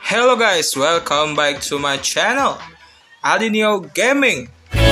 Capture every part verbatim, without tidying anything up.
Hello guys, welcome back to my channel Adinio Gaming.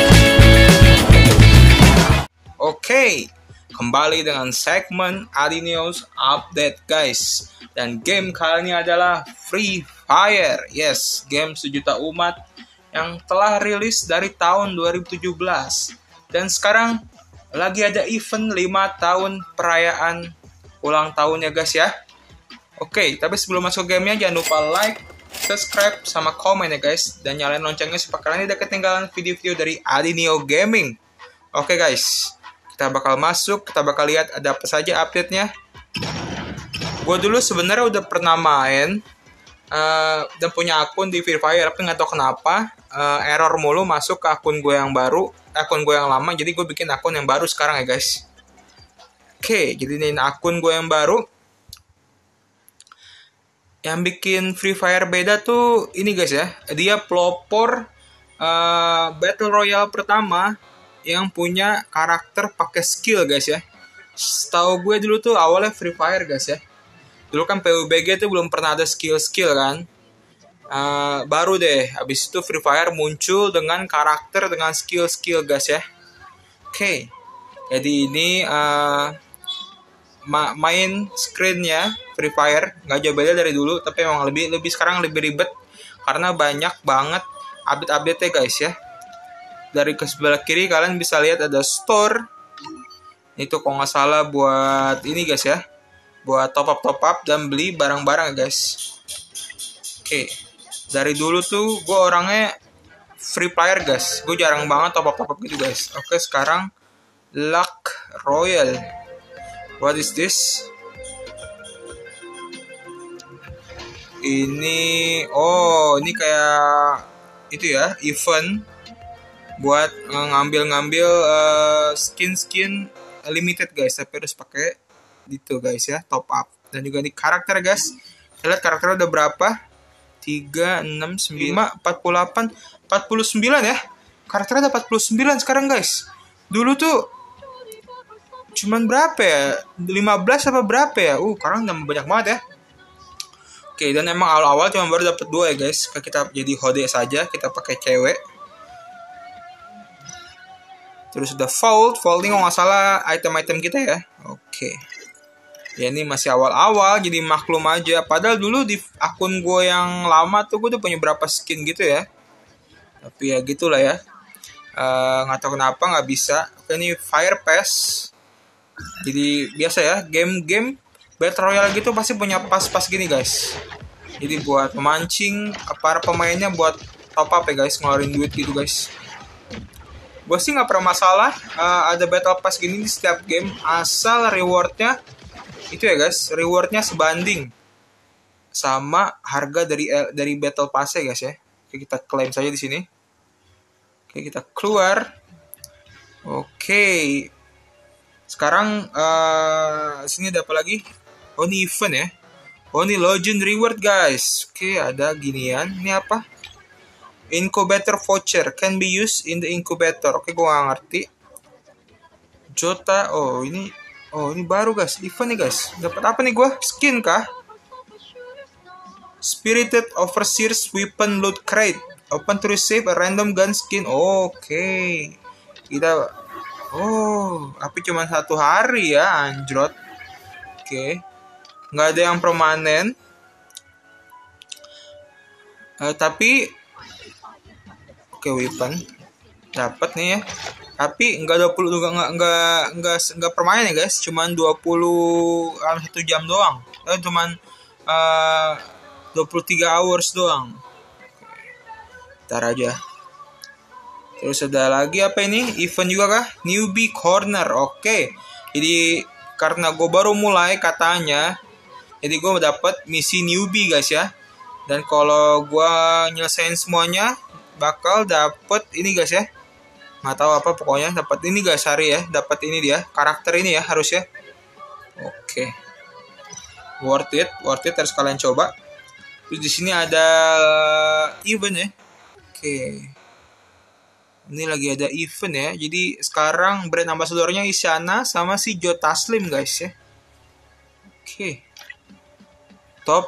Oke, kembali dengan segmen Adinio's Update guys. Dan game kali ini adalah Free Fire. Yes, game sejuta umat yang telah rilis dari tahun dua ribu tujuh belas. Dan sekarang lagi ada event lima tahun perayaan ulang tahunnya guys ya. Oke, tapi sebelum masuk gamenya jangan lupa like, subscribe, sama komen ya guys. Dan nyalain loncengnya supaya kalian tidak ketinggalan video-video dari Adinio Gaming. Oke guys, kita bakal masuk, kita bakal lihat ada apa saja update-nya. Gue dulu sebenarnya udah pernah main uh, dan punya akun di Free Fire, tapi nggak tahu kenapa uh, error mulu masuk ke akun gue yang baru, akun gue yang lama. Jadi gue bikin akun yang baru sekarang ya guys. Oke, jadi ini akun gue yang baru. Yang bikin Free Fire beda tuh ini guys ya. Dia pelopor uh, Battle Royale pertama yang punya karakter pakai skill guys ya. Setahu gue dulu tuh awalnya Free Fire guys ya. Dulu kan P U B G tuh belum pernah ada skill-skill kan. Uh, baru deh, habis itu Free Fire muncul dengan karakter dengan skill-skill guys ya. Oke, okay. Jadi ini uh, ma main screennya Free Fire nggak jauh beda dari dulu, tapi emang lebih lebih sekarang lebih ribet karena banyak banget update-update ya guys ya. Dari ke sebelah kiri kalian bisa lihat ada store. Itu kalau nggak salah buat ini guys ya, buat top up top up dan beli barang-barang guys. Oke, dari dulu tuh gue orangnya free player guys, gue jarang banget top up top up gitu guys. Oke, sekarang Luck Royal. What is this? Ini, oh ini kayak itu ya, event buat ngambil-ngambil uh, skin-skin limited guys, tapi harus pakai gitu guys ya, top up. Dan juga di karakter guys, kita lihat karakternya udah berapa? tiga, enam, sembilan, empat puluh delapan, empat puluh sembilan ya. Karakternya ada empat puluh sembilan sekarang guys. Dulu tuh cuman berapa ya? lima belas apa berapa ya? Uh, sekarang udah banyak banget ya. Oke, dan emang awal-awal cuma baru dapet dua ya guys. Kita jadi H D saja, kita pakai cewek. Terus udah Vault, Vault ini kalau nggak salah item-item kita ya. Oke. Ya ini masih awal-awal, jadi maklum aja. Padahal dulu di akun gue yang lama tuh gue udah punya berapa skin gitu ya. Tapi ya gitulah ya. Uh, nggak tahu kenapa nggak bisa. Oke, ini Fire Pass. Jadi biasa ya, game-game Battle Royale gitu pasti punya pas-pas gini guys. Jadi buat memancing para pemainnya buat top up ya guys, ngeluarin duit gitu guys. Gue sih nggak pernah masalah uh, ada Battle Pass gini di setiap game, asal rewardnya itu ya guys, rewardnya sebanding sama harga dari dari Battle Pass ya guys ya. Oke, kita klaim saja di sini. Oke, kita keluar. Oke. Sekarang uh, sini ada apa lagi? Oh, ini event ya. Oh, ini Legend Reward guys. Oke, ada ginian. Ini apa? Incubator voucher can be used in the incubator. Oke, gue gak ngerti. Jota. Oh, ini Oh, ini baru guys. Event nih guys. Dapat apa nih gue? Skin kah? Spirited Overseer's Weapon Loot Crate. Open to receive a random gun skin. Oh, oke. Okay. Kita Oh, tapi cuma satu hari ya, anjrot. Oke. Okay. Nggak ada yang permanen. Uh, tapi oke, okay, weapon dapat nih ya. Tapi nggak dua puluh nggak nggak nggak nggak nggak permanen ya guys. Cuman dua puluh dalam satu jam doang. Eh, cuman uh, dua puluh tiga hours doang. Ntar aja. Terus ada lagi apa ini? Event juga kah? Newbie Corner. Oke. Okay. Jadi karena gue baru mulai katanya, jadi gue dapat misi newbie guys ya. Dan kalau gue nyelesain semuanya, bakal dapet ini guys ya. Nggak tahu apa pokoknya dapat ini guys hari ya. Dapat ini dia, karakter ini ya harus ya. Oke. Okay. Worth it, worth it harus kalian coba. Terus di sini ada event ya. Oke. Okay. Ini lagi ada event ya. Jadi sekarang brand ambassadornya Isyana sama si Joe Taslim guys ya. Oke. Okay. Top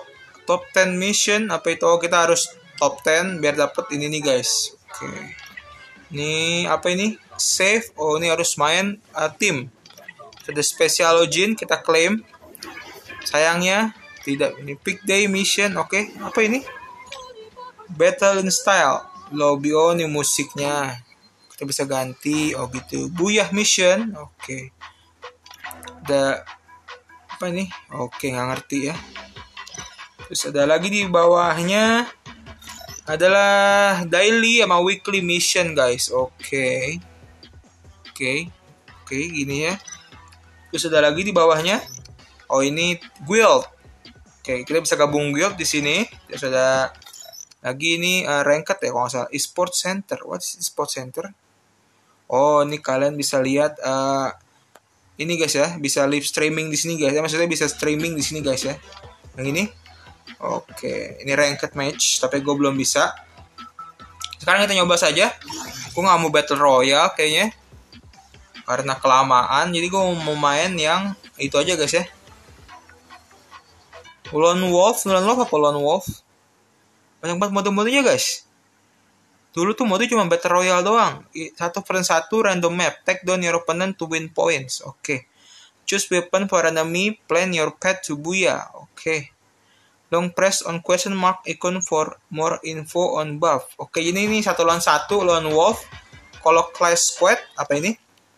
Top ten mission apa itu? Oh, kita harus top ten biar dapat ini nih guys. Oke. Ini apa ini? Save. Oh, ini harus main uh, tim. Ada special login kita klaim. Sayangnya tidak ini pick day mission. Oke. Apa ini? Battle in style. Lobby, oh ini musiknya. Kita bisa ganti. Oh gitu. Buyah mission. Oke. Ada apa ini? Oke, nggak ngerti ya. Terus ada lagi di bawahnya adalah daily sama weekly mission guys. Oke. Oke. Oke, gini ya. Terus ada lagi di bawahnya. Oh, ini guild. Oke, kita bisa gabung guild di sini. Terus ada lagi ini uh, ranked ya kalau nggak salah. Esport Center. What is Esport Center? Oh, ini kalian bisa lihat uh, ini guys ya, bisa live streaming di sini guys. Ya, maksudnya bisa streaming di sini guys ya. Yang ini. Oke, ini ranked match, tapi gue belum bisa. Sekarang kita nyoba saja. Gue nggak mau battle royale kayaknya, karena kelamaan. Jadi gue mau main yang itu aja guys ya. Lone Wolf, Lone Wolf apa Lone Wolf? Banyak banget mode-modenya guys. Dulu tuh mode cuma battle royale doang. Satu versus satu random map. Take down your opponent to win points. Oke. Choose weapon for enemy. Plan your path to Booyah. Oke. Long press on question mark icon for more info on buff. Oke, ini nih satu lawan satu Lone Wolf. Kalau Clash Squad apa ini?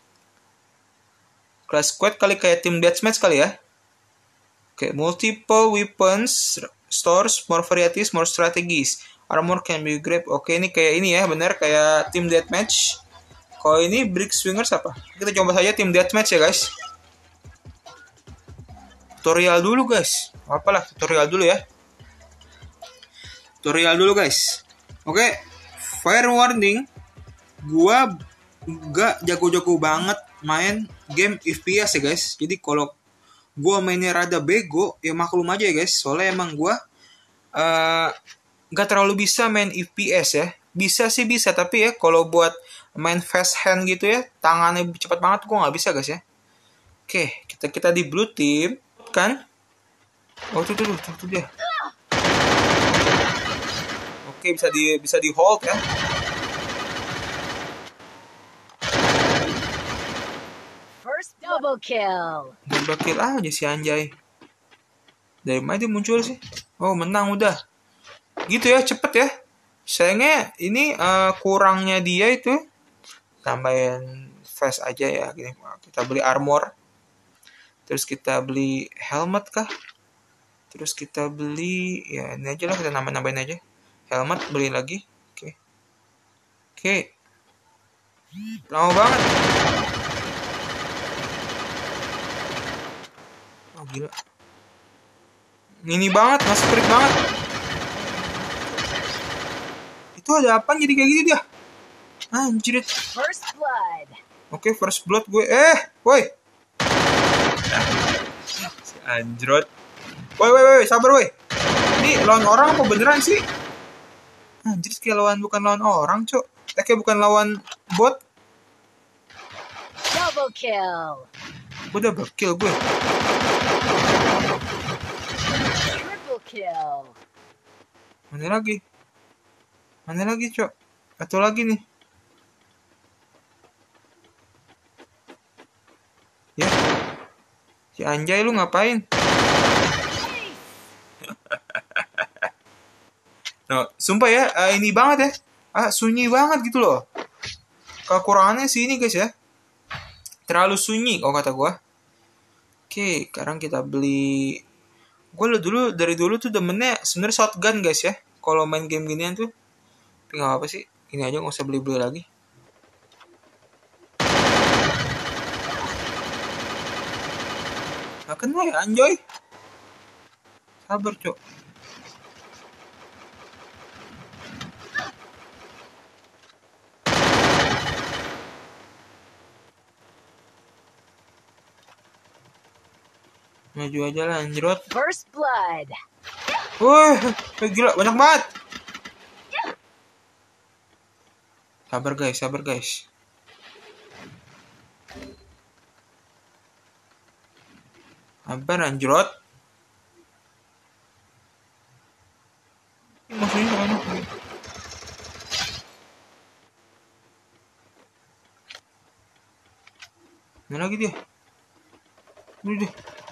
Clash Squad kali kayak team deathmatch kali ya. Oke, multiple weapons, stores, more varieties, more strategies. Armor can be grabbed. Oke, ini kayak ini ya, bener kayak team deathmatch. Kalau ini Brick Swingers apa? Kita coba saja team deathmatch ya guys. Tutorial dulu guys. Apalah tutorial dulu ya. Tutorial dulu guys. Oke, fair warning, gua gak jago-jago banget main game F P S ya guys. Jadi kalau gua mainnya rada bego, ya maklum aja ya guys. Soalnya emang gua uh, gak terlalu bisa main F P S ya. Bisa sih bisa, tapi ya kalau buat main fast hand gitu ya, tangannya cepat banget gua nggak bisa guys ya. Oke, kita kita di blue team kan. Oh tuh tuh tuh, tuh, tuh dia. Oke, bisa di bisa di hold ya. First double kill. Double kill aja si anjay. Dari mana dia muncul sih? Oh, menang udah. Gitu ya, cepet ya. Sayangnya ini uh, kurangnya dia itu tambahin fast aja ya. Gini, kita beli armor. Terus kita beli helmet kah? Terus kita beli ya ini aja lah, kita nambah-nambahin aja. Helmet beli lagi. Oke. Oke. Lama banget. Oh gila. Ini banget, masih perik banget. Itu ada apa jadi kayak gitu dia? Anjir. First blood. Oke, first blood gue. Eh, woi. Si anjrot. Woi, woi, woi, sabar woi. Ini lawan orang apa beneran sih? Anjir, kayak lawan bukan lawan orang, cok. Eh, kayak bukan lawan bot. Double kill. Gue udah berkill gue. Triple kill. Mana lagi? Mana lagi, cok? Atau lagi nih? Ya. Si anjay lu ngapain? No, sumpah ya, uh, ini banget ya. Ah, sunyi banget gitu loh. Kekurangannya sih ini guys ya. Terlalu sunyi kalau kata gue. Oke, sekarang kita beli. Gue dulu dari dulu tuh demennya sebenarnya shotgun guys ya. Kalau main game ginian tuh. Tapi nggak apa sih. Ini aja nggak usah beli-beli lagi. Gak kena ya anjoy. Sabar cok. Maju aja lah anjrot. First blood. Wih, gila banyak banget. Sabar guys, sabar guys. Sabar anjrot. musuhnya sana. Mana lagi dia? Ini deh.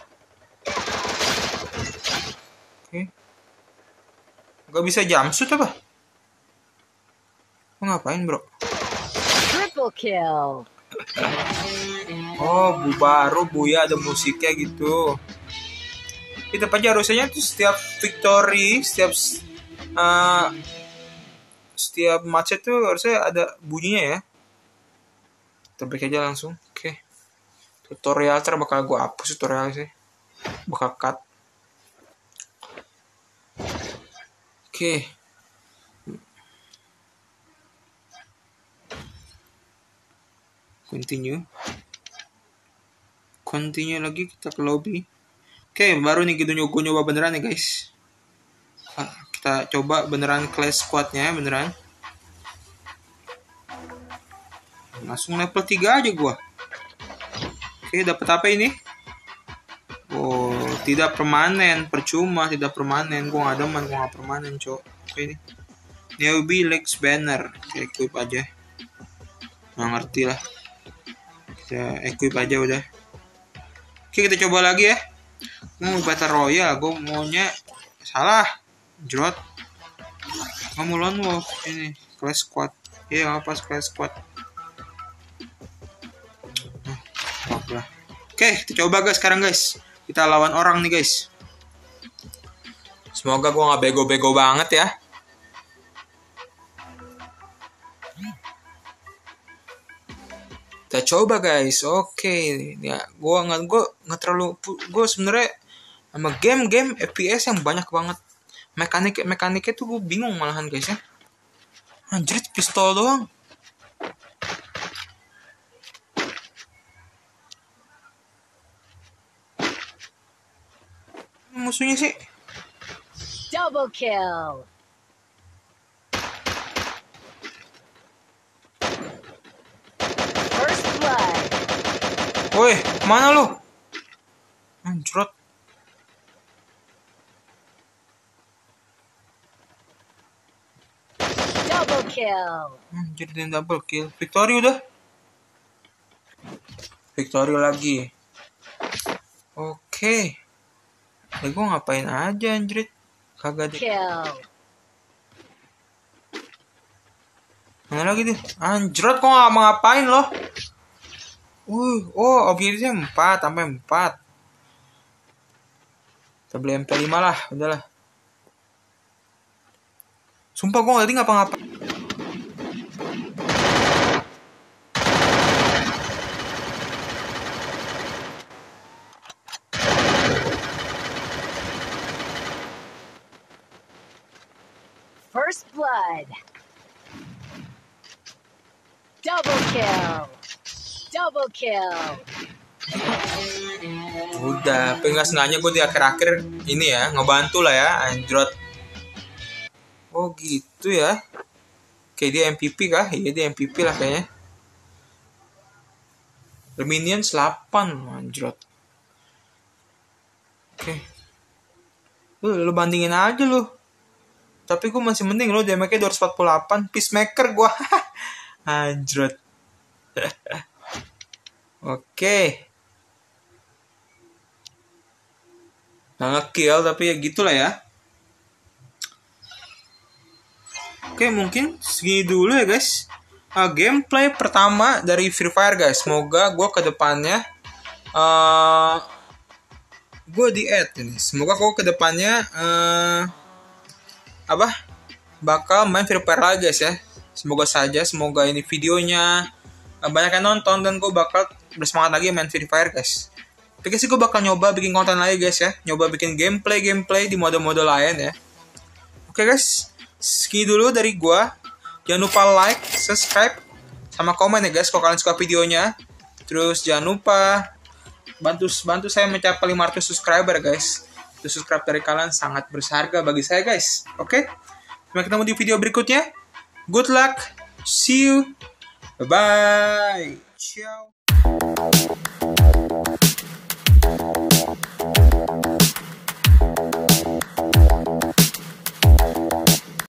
Oke. Gak bisa jumpsuit apa? Mau ngapain bro? Triple kill. Oh, bu baru Buya ada musiknya gitu. Kita aja harusnya tuh setiap victory, setiap uh, setiap match itu harusnya ada bunyinya ya. Kita break aja langsung. Oke. Okay. Tutorial ter bakal gue hapus tutorial sih. Bakal cut. Oke. Okay. Continue. Continue lagi kita ke lobby. Oke, okay, baru nih gitu nyoba nyoba beneran nih guys. Kita coba beneran class squadnya beneran. Langsung level tiga aja gua. Oke, okay, dapat apa ini? Oh, tidak permanen, percuma tidak permanen. Gua nggak demen, gua nggak permanen, cok. Oke okay, ini. Newbie Lex Banner. Oke, okay, equip aja. Nggak ngerti lah. Kita equip aja udah. Oke, kita coba lagi ya. Mau battle royale, gue maunya salah. Jrot. Kamu lone wolf ini class squad. Iya, apa class squad. Nah, apa lah. Oke, kita coba guys sekarang guys. Kita lawan orang nih guys. Semoga gue nggak bego-bego banget ya. Kita coba guys, oke, okay. Ya, gue nggak gue nggak terlalu, gue sebenarnya sama game-game F P S yang banyak banget mekanik mekaniknya tuh gue bingung malahan guys ya. Anjir, pistol doang. Musuhnya sih. Double kill. Woi, mana lu? Anjrot. Double kill. Anjir, dia double kill. Victory udah. Victory lagi. Oke. Ya gue ngapain aja anjrit. Kagak deh. Kill. Mana lagi deh? Anjrot, kok nggak mau ngapain loh? Uh, oh, objektifnya empat, sampai empat. Kita beli M P lima lah, udahlah. Sumpah gue tadi ngapa-ngapa. First blood. Double kill. Double kill. Udah, tapi nggak sengaja gue di akhir-akhir ini ya, ngebantu lah ya, anjrot. Oh gitu ya. Kayak dia M V P kah? Iya dia M V P lah kayaknya. The Minions delapan, anjrot. Oke. Lu, lu bandingin aja lu. Tapi gue masih mending lu damage-nya dua ratus empat puluh delapan. Peacemaker gue. Anjrot. Oke. Nggak nge-kill tapi ya gitulah ya. Oke, mungkin segini dulu ya guys. Uh, gameplay pertama dari Free Fire guys. Semoga gue ke depannya uh, gue di add ini. Semoga gue ke depannya uh, apa? Bakal main Free Fire lagi guys ya. Semoga saja, semoga ini videonya uh, banyak yang nonton dan gue bakal bersemangat lagi main Free Fire guys. Tapi sih gue bakal nyoba bikin konten lagi guys ya. Nyoba bikin gameplay-gameplay di mode-mode lain ya. Oke guys, segini dulu dari gue. Jangan lupa like, subscribe, sama komen ya guys kalau kalian suka videonya. Terus jangan lupa bantu bantu saya mencapai lima ratus subscriber guys. Itu subscribe dari kalian sangat berharga bagi saya guys. Oke, sampai ketemu di video berikutnya. Good luck, see you, bye bye, ciao.